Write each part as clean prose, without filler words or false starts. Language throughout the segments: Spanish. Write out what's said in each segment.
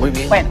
Muy bien. Bueno.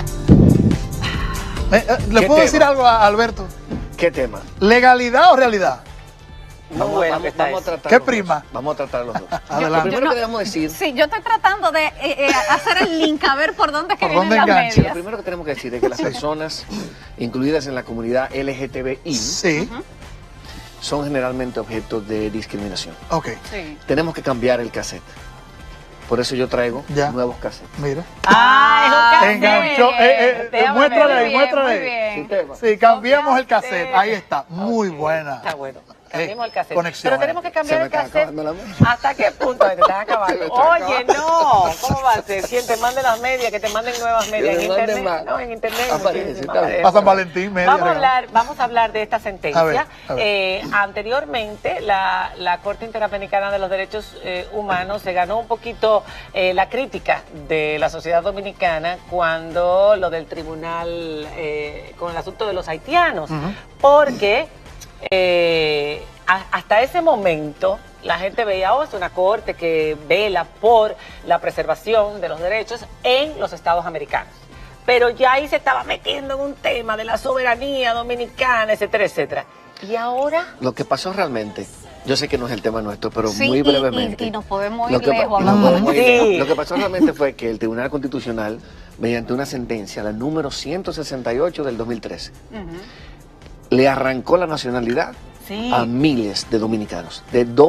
¿Le puedo decir algo a Alberto? ¿Qué tema? ¿Legalidad o realidad? Vamos a tratar ¿Qué los prima? dos. Vamos a tratar los dos. Adelante. Lo primero que debemos decir... Sí, yo estoy tratando de hacer el link, a ver por dónde es que ¿Por dónde vienen las engancha? Lo medias. primero que tenemos que decir es que las personas incluidas en la comunidad LGTBI Sí. son generalmente objeto de discriminación. Ok. Sí. Tenemos que cambiar el cassette. Por eso yo traigo Ya. nuevos cassettes. Mira. Ah, es un Enganchó. cassette. Muéstrale ahí, Muy bien, muéstrale muy ahí. bien. Sistema. Sí, cambiamos el cassette. cassette. Ahí está. Muy buena. Está bueno. Cambiemos el cassette. conexión Pero tenemos que cambiar Se me el está cassette. acabando la media. ¿Hasta qué punto? Te están acabando. Se me está Oye, acabando. no. ¿Cómo va a ser? ¿Quién te mande las medias? Que te manden nuevas medias. Que En me manden internet. más. No, en internet. Aparece, no está bien. aparece. A San Valentín, media regalo. Vamos a hablar de esta sentencia. A ver. Anteriormente, la Corte Interamericana de los Derechos Humanos se ganó un poquito la crítica de la sociedad dominicana cuando lo del tribunal, con el asunto de los haitianos, porque hasta ese momento la gente veía, es una corte que vela por la preservación de los derechos en los estados americanos. Pero ya ahí se estaba metiendo en un tema de la soberanía dominicana, etcétera, etcétera. Y ahora... Lo que pasó realmente, yo sé que no es el tema nuestro, pero Sí, muy brevemente. y nos podemos Lo ir que, lejos y nos hablando de podemos ir Sí. lejos. Lo que pasó realmente fue que el Tribunal Constitucional, mediante una sentencia, la número 168 del 2013, le arrancó la nacionalidad Sí. a miles de dominicanos,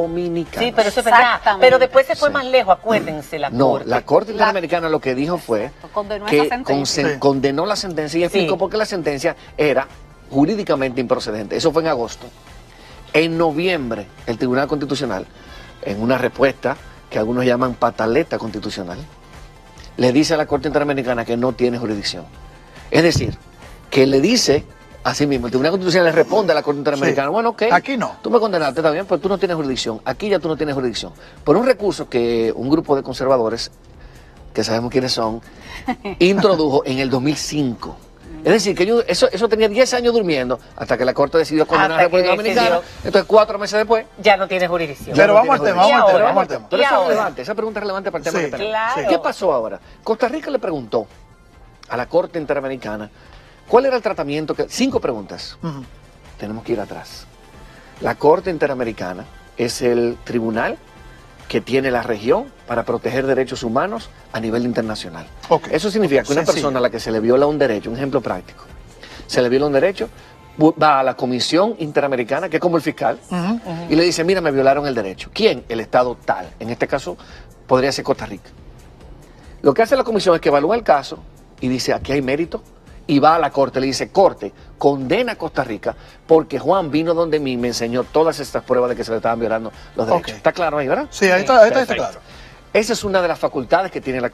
Sí, Sí, pero eso es verdad. Exactamente. Pero después se fue Sí. más lejos, acuérdense, la No, Corte. la Corte Interamericana lo que dijo fue Condenó que esa sentencia. Sí. condenó la sentencia y explicó Sí. por qué la sentencia era jurídicamente improcedente. Eso fue en agosto. En noviembre, el Tribunal Constitucional, en una respuesta que algunos llaman pataleta constitucional, le dice a la Corte Interamericana que no tiene jurisdicción. Es decir, que le dice, así mismo, el Tribunal Constitucional le responde a la Corte Interamericana, Sí. bueno, ok, Aquí no. tú me condenaste, está bien, pero tú no tienes jurisdicción. Aquí ya tú no tienes jurisdicción. Por un recurso que un grupo de conservadores, que sabemos quiénes son, introdujo en el 2005. Es decir, que eso tenía 10 años durmiendo hasta que la Corte decidió condenar a la Hasta que República Dominicana. decidió. Entonces, 4 meses después, Ya no tiene jurisdicción. Pero no vamos al tiene tema, jurisdicción. vamos al Y tema, ahora, vamos al tema. pero ¿Y eso es ahora? relevante, esa pregunta es relevante para el tema Sí, que tenemos. claro. ¿Qué pasó ahora? Costa Rica le preguntó a la Corte Interamericana cuál era el tratamiento que... 5 preguntas. Ujú. Tenemos que ir atrás. La Corte Interamericana es el tribunal que tiene la región para proteger derechos humanos a nivel internacional. Ok. Eso significa que una Sencillo. persona a la que se le viola un derecho, un ejemplo práctico, se le viola un derecho, va a la Comisión Interamericana, que es como el fiscal, y le dice, mira, me violaron el derecho. ¿Quién? El Estado tal. En este caso, podría ser Costa Rica. Lo que hace la comisión es que evalúa el caso y dice, aquí hay mérito, y va a la corte, le dice, corte, condena a Costa Rica porque Juan vino donde mí y me enseñó todas estas pruebas de que se le estaban violando los derechos. Ok. ¿Está claro ahí, verdad? Sí, ahí está Perfecto. claro. Esa es una de las facultades que tiene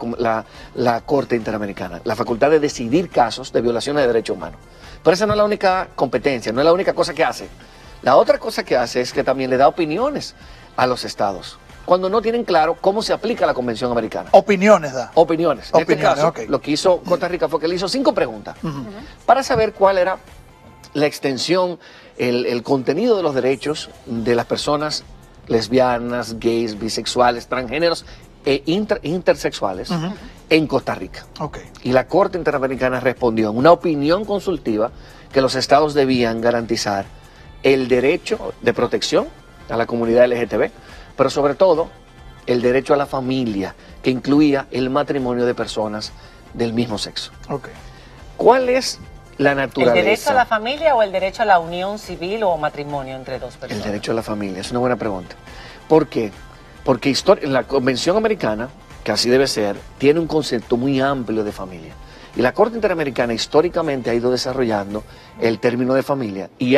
la Corte Interamericana, la facultad de decidir casos de violaciones de derechos humanos. Pero esa no es la única competencia, no es la única cosa que hace. La otra cosa que hace es que también le da opiniones a los estados, cuando no tienen claro cómo se aplica la Convención Americana. Opiniones da. Opiniones. En este Opiniones, caso, ok. lo que hizo Costa Rica fue que le hizo 5 preguntas para saber cuál era la extensión, el contenido de los derechos de las personas lesbianas, gays, bisexuales, transgéneros e intersexuales en Costa Rica. Ok. Y la Corte Interamericana respondió en una opinión consultiva que los estados debían garantizar el derecho de protección a la comunidad LGTB, pero sobre todo el derecho a la familia, que incluía el matrimonio de personas del mismo sexo. Ok. ¿Cuál es la ¿El naturaleza? derecho a la familia o el derecho a la unión civil o matrimonio entre dos El personas? derecho a la familia, es una buena pregunta. ¿Por qué? Porque la Convención Americana, que así debe ser, tiene un concepto muy amplio de familia. Y la Corte Interamericana históricamente ha ido desarrollando el término de familia y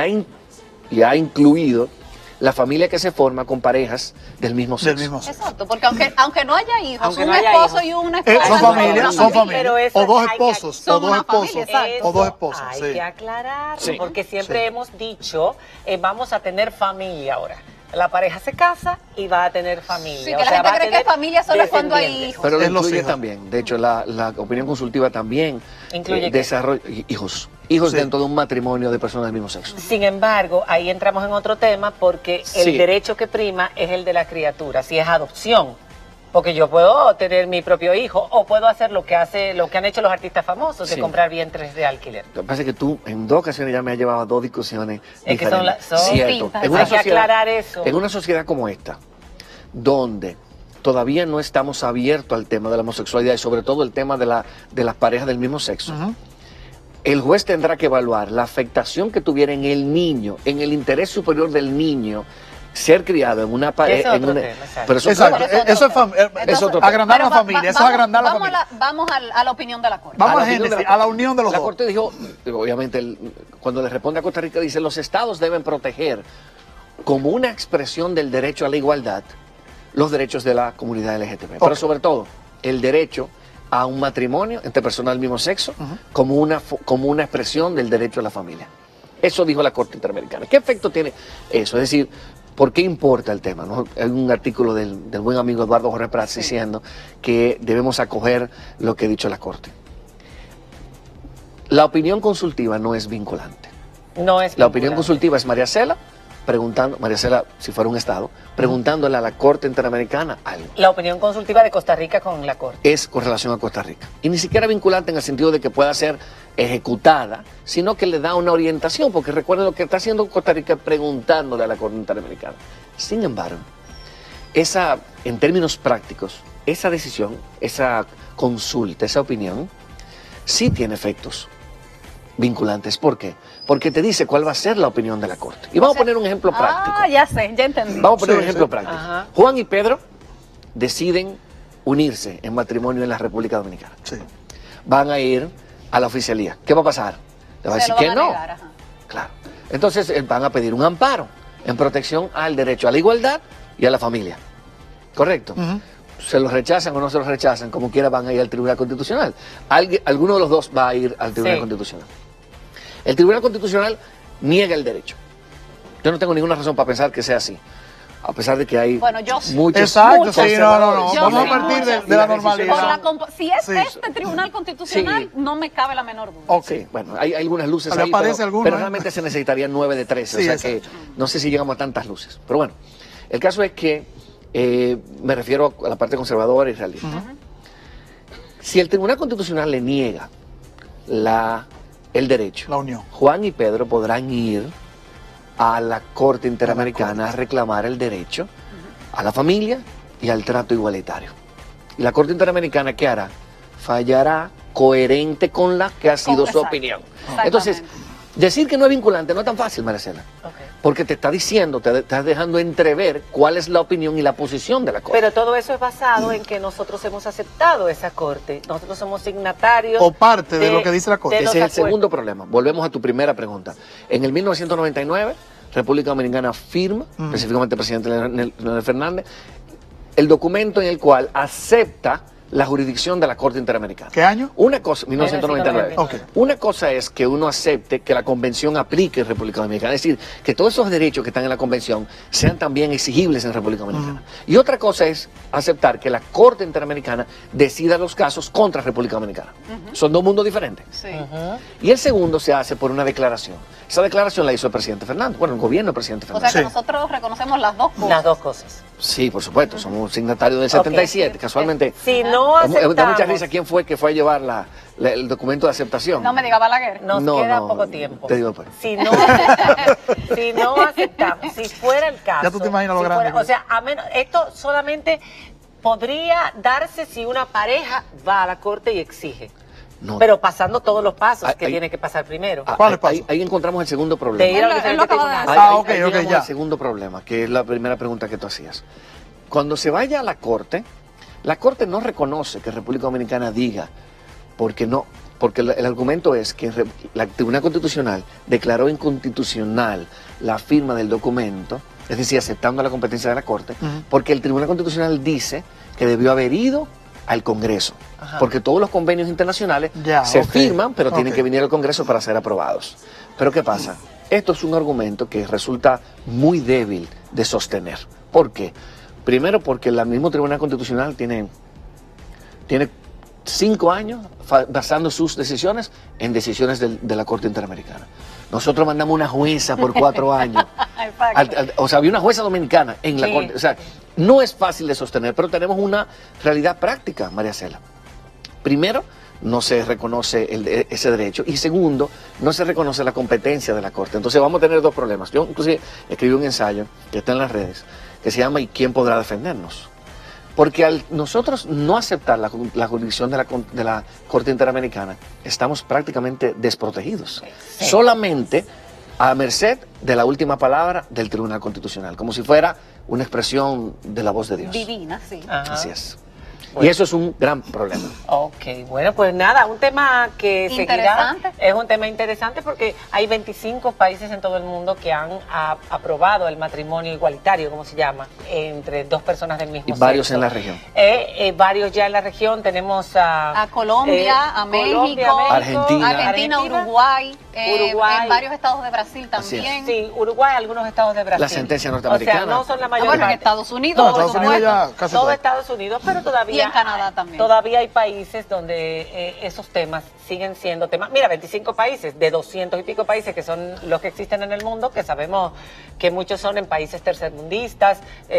ha incluido la familia que se forma con parejas del mismo sexo. Del mismo sexo. Exacto, porque aunque no haya hijos, Aunque un no haya esposo hijos. y una esposa. Son familia, una son Pero familia. eso O dos hay que- esposos, o son dos una esposos, familia, exacto. o dos esposos, Hay sí. que aclararlo, Sí. porque siempre Sí. hemos dicho, vamos a tener familia ahora. La pareja se casa y va a tener familia. Sí, que O la sea, gente va a cree que tener familia solo es cuando hay descendientes. hijos. Pero lo Es los incluye hijos. también. De hecho, la opinión consultiva también ¿Incluye qué? desarrolla hijos. Hijos Sí. dentro de un matrimonio de personas del mismo sexo. Sin embargo, ahí entramos en otro tema porque el Sí. derecho que prima es el de la criatura, si es adopción. Porque yo puedo tener mi propio hijo o puedo hacer lo que han hecho los artistas famosos, de comprar vientres de alquiler. Lo que pasa es que tú en 2 ocasiones ya me has llevado a 2 discusiones es diferentes. Que son cierto. Hay que aclarar eso. En una sociedad como esta, donde todavía no estamos abiertos al tema de la homosexualidad y sobre todo el tema de las parejas del mismo sexo, el juez tendrá que evaluar la afectación que tuviera en el niño, en el interés superior del niño, ser criado en una pareja. Pero eso es agrandar la familia, eso es agrandar la familia. Vamos a la opinión de la Corte. Vamos a la unión de los dos. La Corte dijo, obviamente, cuando le responde a Costa Rica, dice, los estados deben proteger como una expresión del derecho a la igualdad los derechos de la comunidad LGTB. Pero sobre todo, el derecho a un matrimonio entre personas del mismo sexo como una expresión del derecho a la familia. Eso dijo la Corte Interamericana. ¿Qué efecto tiene eso? Es decir, ¿por qué importa el tema? ¿No? Hay un artículo del buen amigo Eduardo Jorge Prats diciendo que debemos acoger lo que ha dicho la Corte. La opinión consultiva no es vinculante. La opinión consultiva es María Cela, si fuera un estado, preguntándole a la Corte Interamericana algo. La opinión consultiva de Costa Rica con la Corte. Es con relación a Costa Rica. Y ni siquiera vinculante en el sentido de que pueda ser ejecutada, sino que le da una orientación, porque recuerden lo que está haciendo Costa Rica preguntándole a la Corte Interamericana. Sin embargo, en términos prácticos, esa decisión, esa consulta, esa opinión, sí tiene efectos vinculantes. ¿Por qué? Porque te dice cuál va a ser la opinión de la Corte. Y vamos a poner un ejemplo práctico. Ya sé, ya entendí. Vamos a poner un ejemplo práctico. Ajá. Juan y Pedro deciden unirse en matrimonio en la República Dominicana. Sí. Van a ir a la oficialía. ¿Qué va a pasar? Le va a decir que no. Negar, claro. Entonces van a pedir un amparo en protección al derecho a la igualdad y a la familia. ¿Correcto? Se los rechazan o no se los rechazan, como quiera van a ir al Tribunal Constitucional. Alguno de los dos va a ir al Tribunal Constitucional. El Tribunal Constitucional niega el derecho. Yo no tengo ninguna razón para pensar que sea así. A pesar de que hay muchos... Exacto, sí, no. Vamos a partir de la normalidad. Si es este Tribunal Constitucional, no me cabe la menor duda. Okay. Bueno, hay algunas luces ahí, pero realmente se necesitarían 9 de 13. Sí, o sea que no sé si llegamos a tantas luces. Pero bueno, el caso es que me refiero a la parte conservadora y realista. Si el Tribunal Constitucional le niega el derecho, la unión, Juan y Pedro podrán ir a la Corte Interamericana a reclamar el derecho a la familia y al trato igualitario. Y la Corte Interamericana, ¿qué hará? Fallará coherente con la que ha sido su opinión. Entonces, decir que no es vinculante no es tan fácil, Maricela. Porque te está diciendo, te estás dejando entrever cuál es la opinión y la posición de la Corte. Pero todo eso es basado en que nosotros hemos aceptado esa Corte. Nosotros somos signatarios. O parte de lo que dice la Corte. Ese es el segundo problema. Volvemos a tu primera pregunta. En el 1999, República Dominicana firma, específicamente el presidente Leonel Fernández, el documento en el cual acepta la jurisdicción de la Corte Interamericana. ¿Qué año? Una cosa, 1999. Una cosa es que uno acepte que la Convención aplique en República Dominicana, es decir, que todos esos derechos que están en la Convención sean también exigibles en República Dominicana. Y otra cosa es aceptar que la Corte Interamericana decida los casos contra República Dominicana. Son dos mundos diferentes. Y el segundo se hace por una declaración. Esa declaración la hizo el presidente Fernández, bueno, el gobierno del presidente Fernández. O sea que nosotros reconocemos las dos cosas. Las dos cosas. Sí, por supuesto, somos signatarios del 77, casualmente. Si no aceptamos... Da mucha risa quién fue que fue a llevar el documento de aceptación. No me diga Balaguer. Nos queda poco tiempo. Te digo pues. Si no aceptamos, si fuera el caso... Ya tú te imaginas lo grande. O sea, esto solamente podría darse si una pareja va a la Corte y exige. No. Pero pasando todos los pasos que tiene que pasar primero. ¿Cuál es ahí encontramos el segundo problema. De ir a diferentes tribunales. Ya. El segundo problema, que es la primera pregunta que tú hacías. Cuando se vaya a la Corte no reconoce que República Dominicana diga, porque el argumento es que la Tribunal Constitucional declaró inconstitucional la firma del documento, es decir, aceptando la competencia de la Corte, porque el Tribunal Constitucional dice que debió haber ido al Congreso, porque todos los convenios internacionales se firman, pero tienen que venir al Congreso para ser aprobados. Pero ¿qué pasa? Esto es un argumento que resulta muy débil de sostener. ¿Por qué? Primero porque el mismo Tribunal Constitucional tiene 5 años basando sus decisiones en decisiones de la Corte Interamericana. Nosotros mandamos una jueza por 4 años. O sea, había una jueza dominicana en la Corte. O sea, no es fácil de sostener, pero tenemos una realidad práctica, María Cela. Primero, no se reconoce ese derecho. Y segundo, no se reconoce la competencia de la Corte. Entonces vamos a tener 2 problemas. Yo inclusive escribí un ensayo que está en las redes, que se llama ¿Y quién podrá defendernos? Porque al nosotros no aceptar la jurisdicción de la Corte Interamericana, estamos prácticamente desprotegidos. Sí. Solamente a merced de la última palabra del Tribunal Constitucional, como si fuera una expresión de la voz de Dios. Divina, sí. Ajá. Así es. Bueno. Y eso es un gran problema. Ok, bueno, pues nada, un tema que seguirá. Es un tema interesante porque hay 25 países en todo el mundo que han aprobado el matrimonio igualitario, como se llama, entre 2 personas del mismo sexo. Y varios en la región. Varios ya en la región. Tenemos a Colombia, a México, Argentina, Uruguay, en varios estados de Brasil también. Sí, Uruguay, algunos estados de Brasil. La sentencia norteamericana. O sea, no son la mayor bueno, en Estados Unidos. Estados Unidos ya casi todo Estados Unidos, pero todavía. Y en Canadá también. Todavía hay países donde esos temas siguen siendo temas. Mira, 25 países, de 200 y pico países que son los que existen en el mundo, que sabemos que muchos son en países tercermundistas,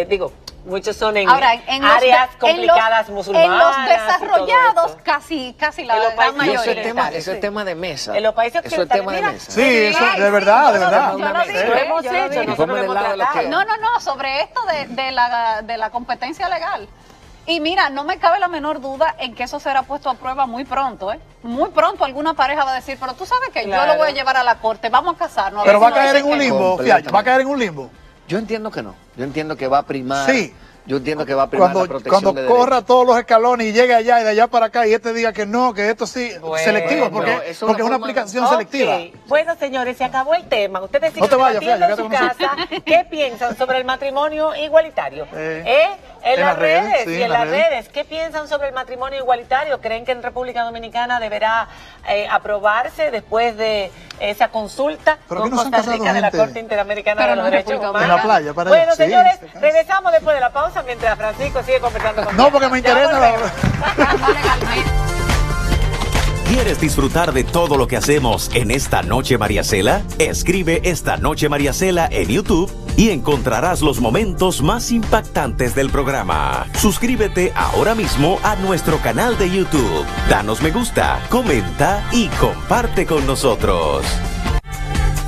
muchos son en áreas complicadas musulmanas. En los desarrollados, casi la gran mayoría. Eso es tema de mesa. En los países eso es tema de mesa. Sí, eso de verdad, de verdad. Lo hemos hecho, nosotros lo hemos tratado. No, sobre esto de la competencia legal. Y mira, no me cabe la menor duda en que eso será puesto a prueba muy pronto, ¿eh? Muy pronto alguna pareja va a decir, pero tú sabes que yo lo voy a llevar a la corte, vamos a casarnos. Pero va a caer en un limbo, va a caer en un limbo. Yo entiendo que no. Yo entiendo que va a primar. Sí. Yo entiendo que va a primar la protección cuando corra todos los escalones y llegue allá y de allá para acá y diga que no, que esto sí, selectivo, porque es una aplicación selectiva. Bueno, señores, se acabó el tema. Ustedes siguen debatiendo en su casa. ¿Qué piensan sobre el matrimonio igualitario? En las redes, sí, en las redes. ¿Qué piensan sobre el matrimonio igualitario? ¿Creen que en República Dominicana deberá aprobarse después de esa consulta con Costa Rica de la Corte Interamericana de los Derechos Humanos? En la playa, para bueno, señores, regresamos después de la pausa mientras Francisco sigue conversando con No, porque me interesa. ¿Quieres disfrutar de todo lo que hacemos en Esta Noche María Cela? Escribe Esta Noche María Cela en YouTube y encontrarás los momentos más impactantes del programa. Suscríbete ahora mismo a nuestro canal de YouTube. Danos me gusta, comenta y comparte con nosotros.